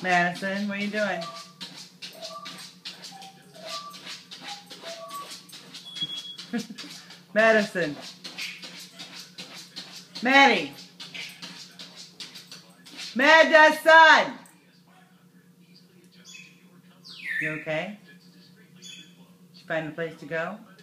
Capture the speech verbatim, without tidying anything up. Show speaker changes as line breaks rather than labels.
Madison, what are you doing? Madison. Maddie. Madison. You okay? Did you find a place to go?